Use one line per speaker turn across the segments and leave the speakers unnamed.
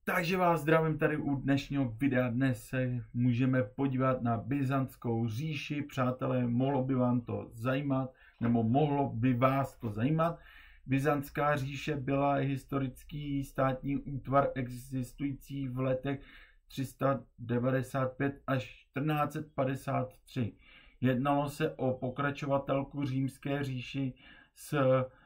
Takže vás zdravím tady u dnešního videa. Dnes se můžeme podívat na Byzantskou říši. Přátelé, mohlo by vám to zajímat, nebo mohlo by vás to zajímat. Byzantská říše byla historický státní útvar existující v letech 395 až 1453. Jednalo se o pokračovatelku římské říši s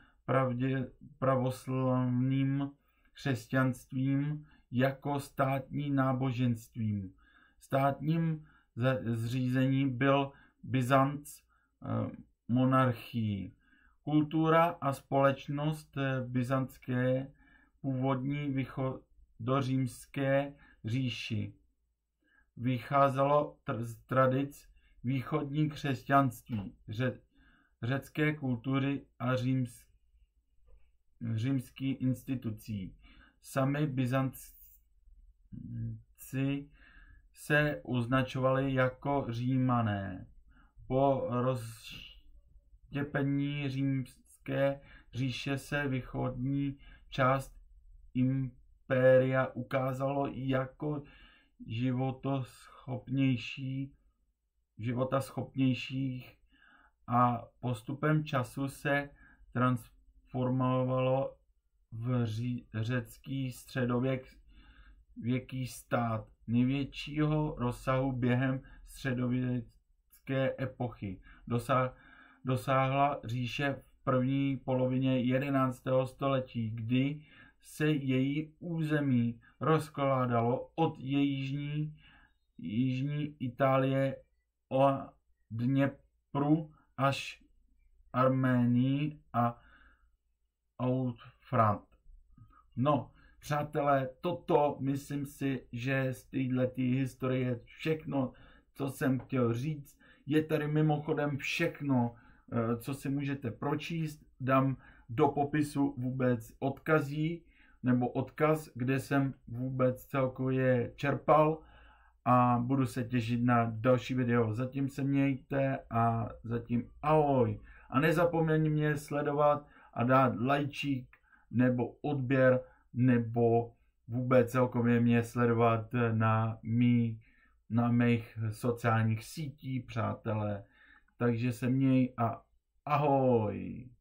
pravoslavným křesťanstvím jako státní náboženstvím. Státním zřízení byl Byzanc monarchií. Kultura a společnost byzantské původní východořímské říši vycházelo z tradic východní křesťanství, řecké kultury a římských institucí. Sami Byzantci se označovali jako Římané. Po rozštěpení římské říše se východní část impéria ukázalo jako životaschopnějších a postupem času se transformovalo v řecký středověký stát největšího rozsahu během středověké epochy. Dosáhla říše v první polovině 11. století, kdy se její území rozkládalo od jižní Itálie o Dněpru až Arménii a Eufrat. No, přátelé, toto myslím si, že z této historie všechno, co jsem chtěl říct. Je tady mimochodem všechno, co si můžete pročíst. Dám do popisu vůbec odkaz, kde jsem vůbec celkově čerpal, a budu se těšit na další video. Zatím se mějte a zatím ahoj. A nezapomeň mě sledovat a dát lajčík nebo odběr, nebo vůbec celkově mě sledovat na mých sociálních sítích, přátelé. Takže se měj a ahoj.